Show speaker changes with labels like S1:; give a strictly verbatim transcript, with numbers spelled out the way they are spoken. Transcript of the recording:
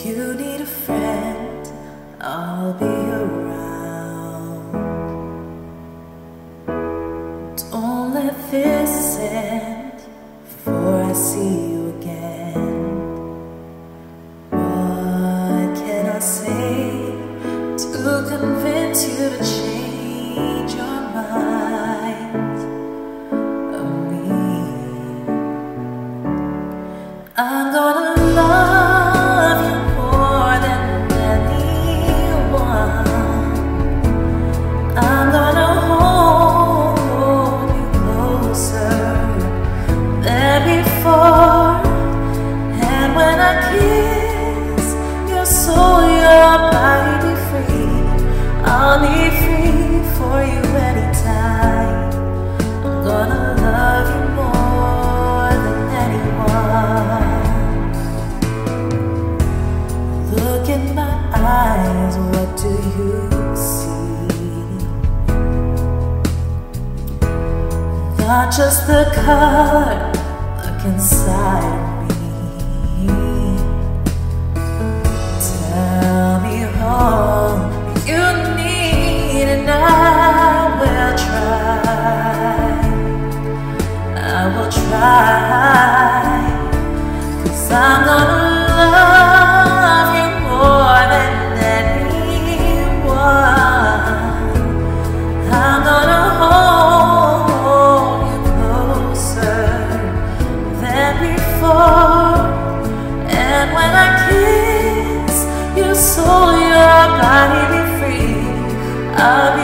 S1: you need a friend, I'll be around. Don't let this end before I see you again. What can I say to convince you to change your mind of me? I'm gonna love you more than anyone. I'm gonna hold you closer than before. And when I kiss your soul, your body be free. I'll be free for you anytime. I'm gonna love you more than anyone. Look in my eyes, what do you see? Not just the color, look inside me. Tell me all you need and I will try. I will try, 'cause I'm gonna love you more than anyone. I'm gonna hold you closer than before. And when I kiss your soul, your body be free. I'll